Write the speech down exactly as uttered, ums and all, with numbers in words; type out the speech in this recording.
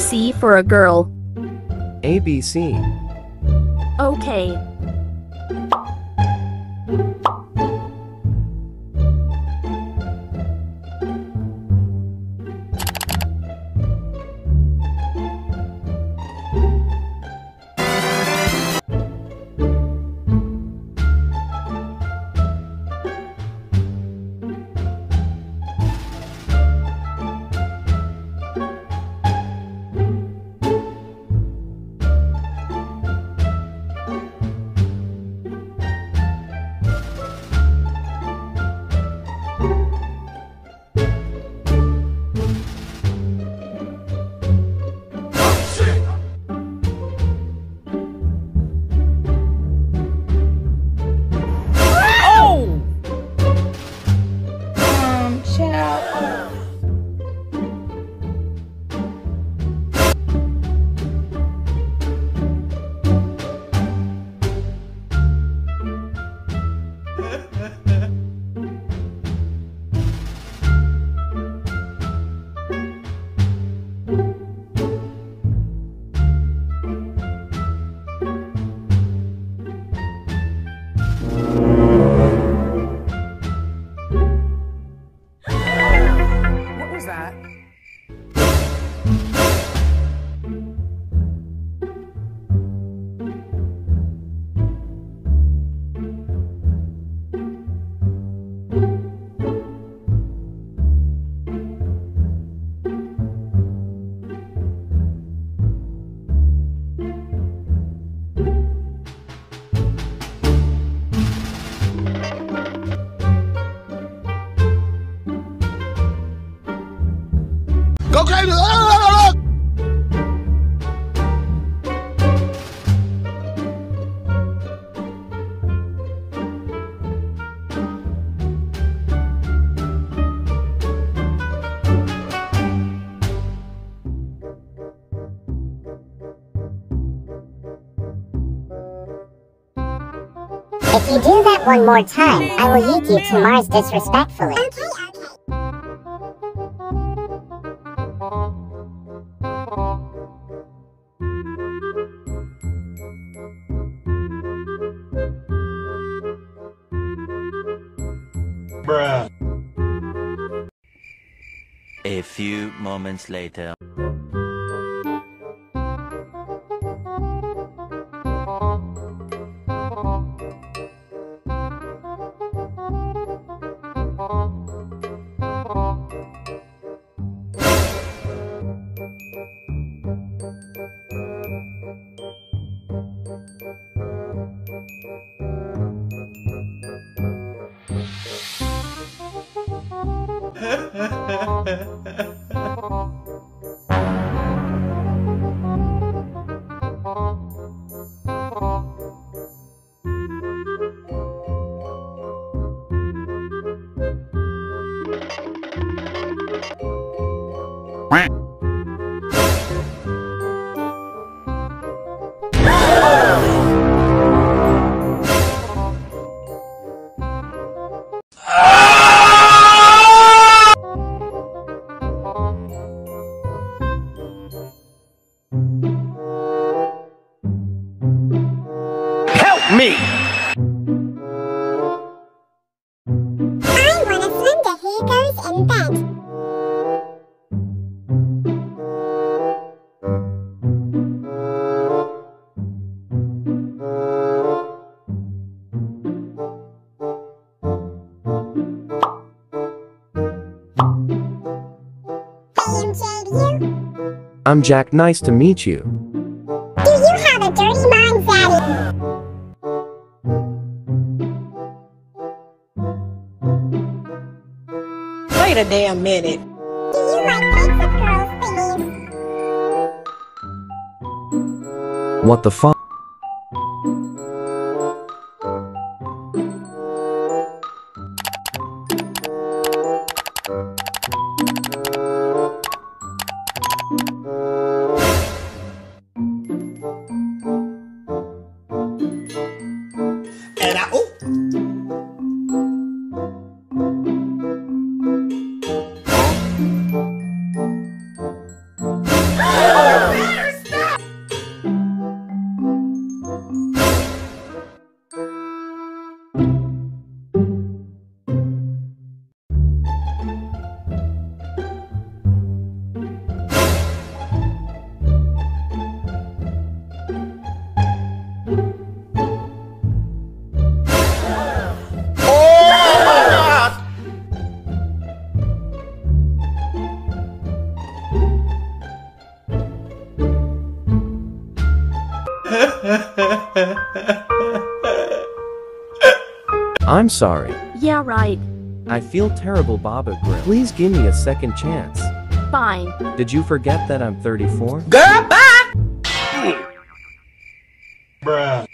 C for a girl. A B C. Okay. Go crazy! Ah! If you do that one more time, I will yeet you to Mars disrespectfully. Okay, okay. Bruh. A few moments later. Me! I want a Slender who goes in bed. Hey M J, do you? I'm Jack, nice to meet you. Do you have a dirty mind, Zaddy? Wait a damn minute. Do you like pizza girls thingies? What the fuck? And I, oh. I'm sorry. Yeah, right. I feel terrible, Baba Grill. Please give me a second chance. Fine. Did you forget that I'm thirty-four? Girl, bye. Bruh.